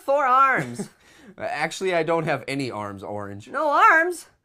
4 arms. Actually, I don't have any arms, Orange. No arms?